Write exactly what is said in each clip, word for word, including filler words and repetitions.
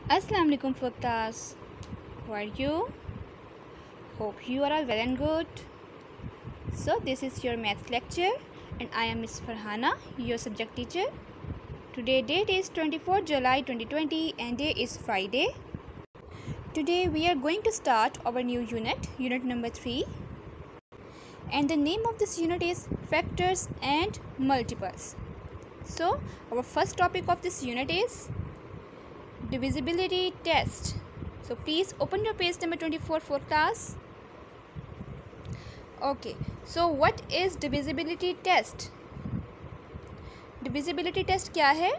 Assalamu alaikum for class. How are you? Hope you are all well and good. So this is your maths lecture and I am Miss Farhana, your subject teacher. Today date is twenty-fourth July twenty twenty and day is Friday. Today we are going to start our new unit, unit number three. And the name of this unit is factors and multiples. So our first topic of this unit is divisibility test. So please open your page number twenty-four for class. Okay, so what is divisibility test? Divisibility test क्या है?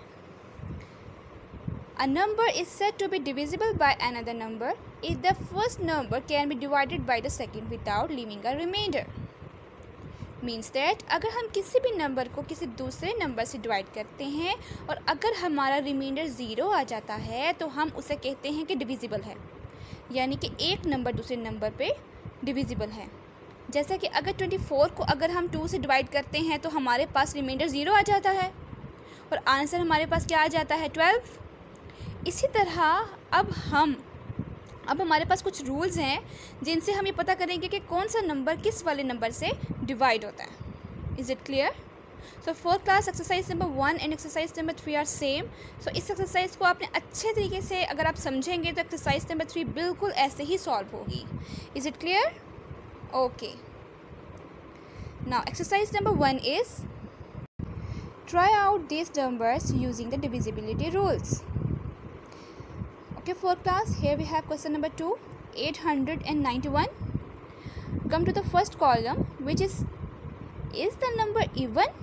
A number is said to be divisible by another number if the first number can be divided by the second without leaving a remainder. Means that अगर हम किसी भी number को किसी दूसरे number से डिवाइड करते हैं और अगर हमारा रिमाइंडर ज़ीरो आ जाता है तो हम उसे कहते हैं कि डिविजिबल है, यानी कि एक नंबर दूसरे नंबर पे डिविजिबल है। जैसा कि अगर चौबीस को अगर हम टू से डिवाइड करते हैं तो हमारे पास रिमाइंडर ज़ीरो आ जाता है और आंसर हमारे पास क्या आ जाता है, ट्वेल्व। इसी तरह अब हम अब हमारे पास कुछ रूल्स हैं जिनसे हम ये पता करेंगे कि कौन सा नंबर किस वाले नंबर से डिवाइड होता है। Is it clear? So for class exercise number one and exercise number three are same. So इस एक्सरसाइज को आपने अच्छे तरीके से अगर आप समझेंगे तो एक्सरसाइज नंबर थ्री बिल्कुल ऐसे ही सॉल्व होगी। Is it clear? Okay, now exercise number one is try out these numbers using the divisibility rules. Okay, for class, here we have question number two, eight hundred ninety-one. Come to the first column, which is is the number even?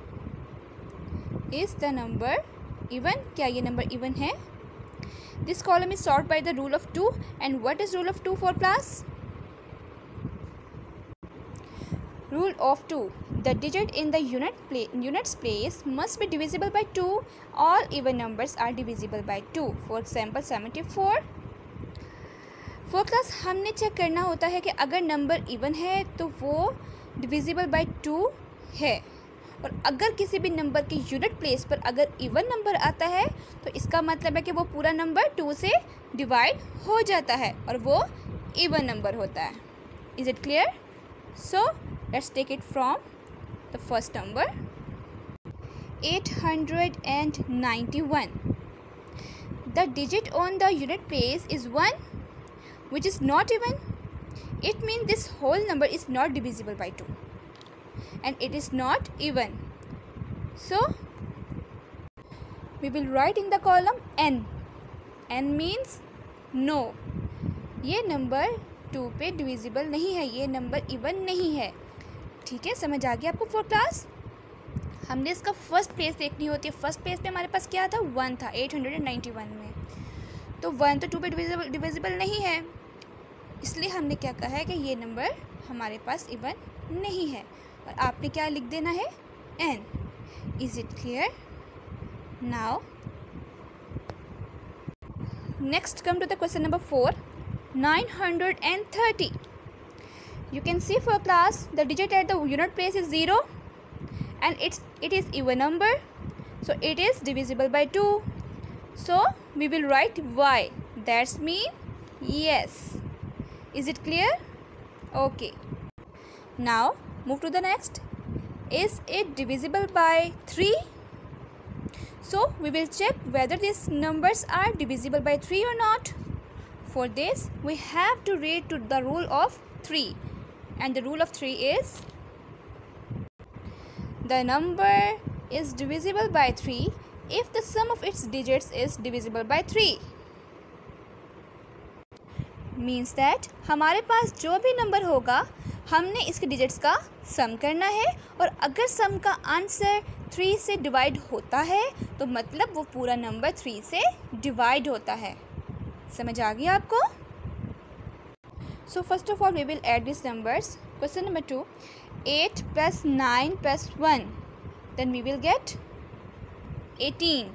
Is the number even? क्या ये number even है? This column is sorted by the rule of two. And what is rule of two for class? Rule of two. The digit in the unit pla units place must be divisible by two. All even numbers are divisible by two. For example, seventy-four. For class, हमने check करना होता है कि अगर number even है तो वो divisible by two है, और अगर किसी भी नंबर के यूनिट प्लेस पर अगर इवन नंबर आता है तो इसका मतलब है कि वो पूरा नंबर टू से डिवाइड हो जाता है और वो इवन नंबर होता है। Is it clear? So let's take it from the first number, eight hundred ninety-one. The digit on the unit place is one, which is not even. It means this whole number is not divisible by two and it is not even. So we will write in the column n. n means no, ये number two पे divisible नहीं है, ये number even नहीं है। ठीक है, समझ आ गया आपको फोर क्लास? हमने इसका फर्स्ट प्लेस देखनी होती है। फर्स्ट प्लेस पे हमारे पास क्या था, वन था एट हंड्रेड नाइन्टी वन में, तो वन तो टू पे डिविजिबल डिविजिबल नहीं है, इसलिए हमने क्या कहा है कि ये नंबर हमारे पास इवन नहीं है और आपने क्या लिख देना है, N. Is it clear? Now next come to the question number four, nine hundred thirty. You can see for class the digit at the unit place is zero and it's it is even number, so it is divisible by two. So we will write y. That's mean yes. Is it clear? Okay. Now move to the next. Is it divisible by three? So we will check whether these numbers are divisible by three or not. For this, we have to read to the rule of three, and the rule of three is the number is divisible by three if the sum of its digits is divisible by three. Means that हमारे पास जो भी number होगा हमने इसके digits का सम करना है, और अगर सम का आंसर थ्री से डिवाइड होता है तो मतलब वो पूरा नंबर थ्री से डिवाइड होता है। समझ आ गया आपको? So first of all we will add this numbers. Question number two, eight plus nine plus one, then we will get eighteen,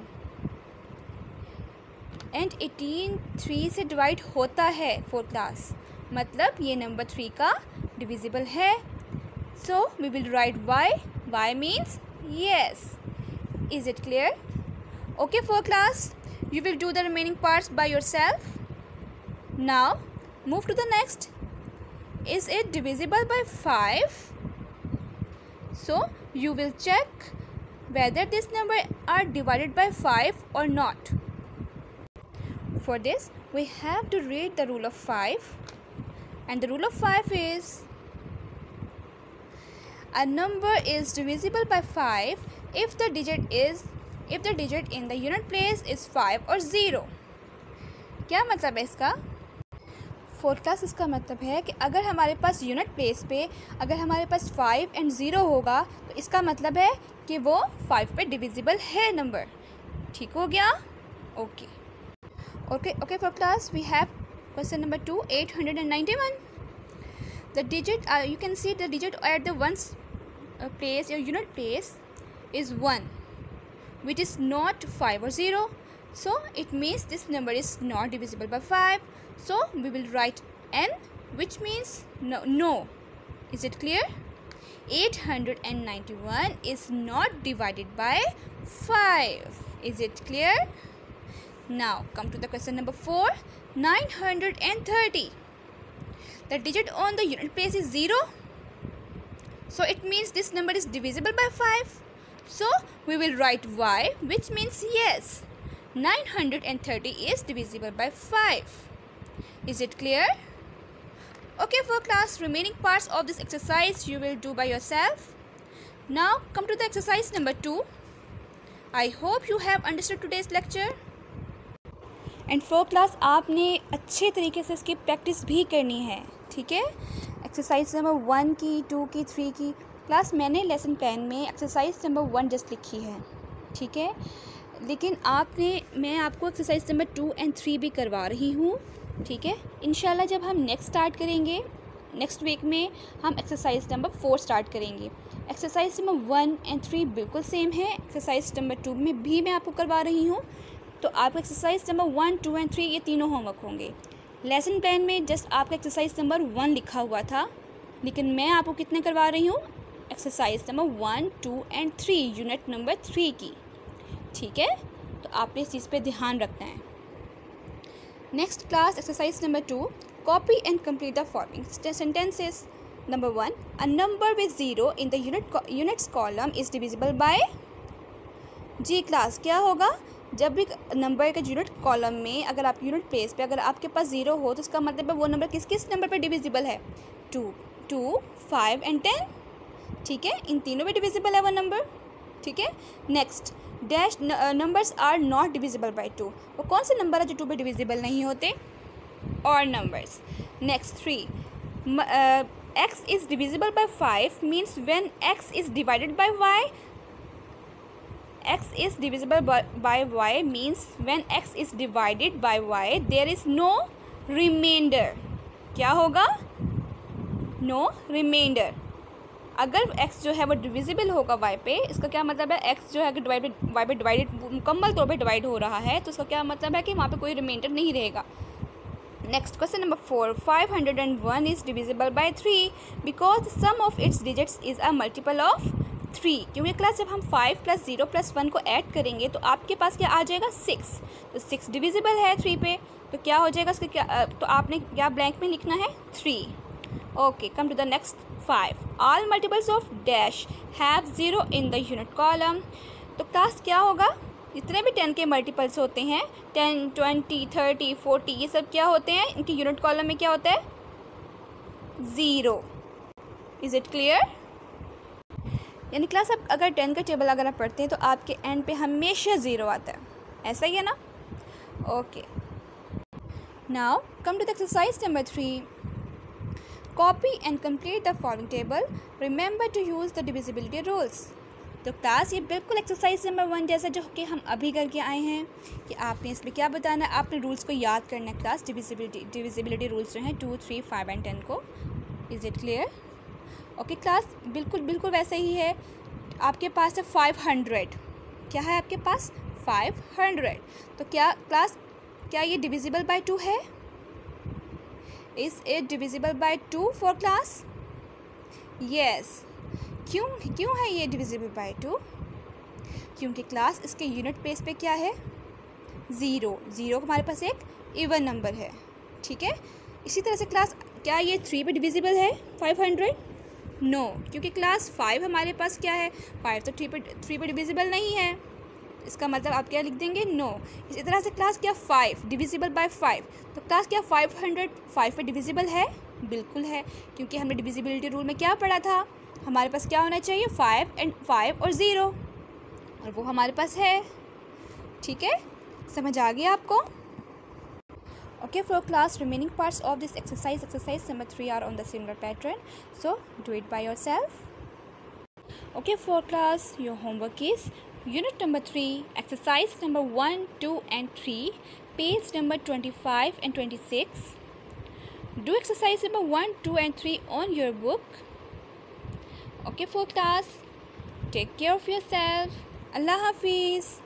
and eighteen three से डिवाइड होता है फोर क्लास, मतलब ये नंबर थ्री का डिविजिबल है। So we will write Y. Y means yes. Is it clear? Okay for class, You will do the remaining parts by yourself. Now move to the next. Is it divisible by five? So you will check whether this number are divided by five or not. For this we have to read the rule of five, and the rule of five is a number is divisible by five if the digit is if the digit in the unit place is five or zero. क्या मतलब है इसका? Fourth class इसका मतलब है कि अगर हमारे पास यूनिट प्लेस पे अगर हमारे पास फाइव एंड ज़ीरो होगा तो इसका मतलब है कि वो फाइव पे डिविजिबल है नंबर. ठीक हो गया? Okay okay okay fourth class we have question number two, eight hundred ninety one. The digit you can see the digit at the ones place your unit place is one, which is not five or zero, so it means this number is not divisible by five. So we will write n, which means no no. Is it clear? eight hundred ninety-one is not divided by five. Is it clear? Now come to the question number four, nine hundred thirty. The digit on the unit place is zero, so it means this number is divisible by five. So we will write y, which means yes, nine hundred thirty is divisible by five. Is it clear? Okay for class, remaining parts of this exercise you will do by yourself. Now come to the exercise number two. I hope you have understood today's lecture. And for class आपने अच्छे तरीके से इसकी practice भी करनी है. ठीक है? एक्सरसाइज नंबर वन की, टू की, थ्री की. क्लास मैंने लेसन प्लान में एक्सरसाइज नंबर वन जस्ट लिखी है. ठीक है, लेकिन आपने मैं आपको exercise number two and three भी करवा रही हूँ. ठीक है, इंशाल्लाह जब हम नेक्स्ट स्टार्ट करेंगे नेक्स्ट वीक में हम एक्सरसाइज नंबर फोर स्टार्ट करेंगे. Exercise number one and three बिल्कुल सेम है. एक्सरसाइज नंबर टू में भी मैं आपको करवा रही हूँ. तो आपका exercise number one, two and three ये तीनों होमवर्क होंगे. लेसन प्लान में जस्ट आपका एक्सरसाइज नंबर वन लिखा हुआ था, लेकिन मैं आपको कितने करवा रही हूँ? Exercise number one, two and three, unit number three की. ठीक है, तो आपने इस चीज़ पे ध्यान रखना है. Next class exercise number two, copy and complete the following sentences. Number one, a number with zero in the unit units column is divisible by. जी क्लास, क्या होगा? जब भी नंबर के यूनिट कॉलम में अगर आप यूनिट प्लेस पे अगर आपके पास ज़ीरो हो तो इसका मतलब है वो नंबर किस किस नंबर पे डिविजिबल है? Two, two, five and ten. ठीक है, इन तीनों पे डिविजिबल है वो नंबर. ठीक है. Next, dash numbers are not divisible by two. वो कौन से नंबर है जो टू पे डिविजिबल नहीं होते? और numbers. Next three, X is divisible by five means when X is divided by Y. X is divisible by, by y means when x is divided by y there is no remainder. क्या होगा? No remainder. अगर x जो है वो divisible होगा y पे, इसका क्या मतलब है? x जो है कि डिवाइडेड y पे डिवाइडेड मुकम्मल तौर पे डिवाइड हो रहा है, तो इसका क्या मतलब है कि वहाँ पे कोई रिमाइंडर नहीं रहेगा. Next question number four, five hundred one is divisible by three because sum of its digits is a multiple of three. क्योंकि क्लास जब हम five plus zero plus one को ऐड करेंगे तो आपके पास क्या आ जाएगा? सिक्स. तो सिक्स डिविजिबल है थ्री पे, तो क्या हो जाएगा इसका? क्या तो आपने क्या ब्लैंक में लिखना है? Three. Okay, come to the next five, all multiples of dash have zero in the unit column. तो क्लास क्या होगा? जितने भी टेन के मल्टीपल्स होते हैं, टेन, ट्वेंटी, थर्टी, फोर्टी, ये सब क्या होते हैं? इनके यूनिट कॉलम में क्या होता है? ज़ीरो. Is it clear? यानी क्लास आप अगर टेन का टेबल अगर आप पढ़ते हैं तो आपके एंड पे हमेशा ज़ीरो आता है. ऐसा ही है ना? Okay. Now come to the exercise number three, copy and complete the following table. Remember to use the divisibility rules. तो क्लास ये बिल्कुल एक्सरसाइज नंबर वन जैसा जो कि हम अभी करके आए हैं कि आपने इसमें क्या बताना है? आपने रूल्स को याद करना है. क्लास डिविजिबिलिटी डिविजिबिलिटी रूल्स जो हैं two, three, five and ten को. Is it clear? Okay class, बिल्कुल बिल्कुल वैसे ही है. आपके पास है फाइव हंड्रेड. क्या है आपके पास? Five hundred. तो क्या क्लास क्या ये डिविजिबल बाय टू है? Is it divisible by two for class? Yes. क्यों क्यों है ये डिविजिबल बाय टू? क्योंकि क्लास इसके यूनिट प्लेस पे क्या है? ज़ीरो, ज़ीरो हमारे पास एक इवन नंबर है, ठीक है। इसी तरह से क्लास, क्या ये थ्री पे डिविजिबल है फाइव हंड्रेड? नो, क्योंकि क्लास फाइव हमारे पास क्या है, फाइव तो थ्री पे थ्री पे डिविजिबल नहीं है, इसका मतलब आप क्या लिख देंगे, नो। इसी तरह से क्लास क्या फाइव डिविजिबल बाय फाइव, तो क्लास क्या फाइव हंड्रेड फाइव पे डिविजिबल है? बिल्कुल है, क्योंकि हमने डिविजिबिलिटी रूल में क्या पढ़ा था, हमारे पास क्या होना चाहिए, फाइव एंड फाइव और ज़ीरो, और वो हमारे पास है, ठीक है। समझ आ गया आपको? Okay, for class, remaining parts of this exercise, exercise number three are on the similar pattern, so do it by yourself. Okay, for class, your homework is unit number three, exercise number one, two and three, page number twenty-five and twenty-six. Do exercise number one, two and three on your book. Okay, for class, take care of yourself. Allah Hafiz.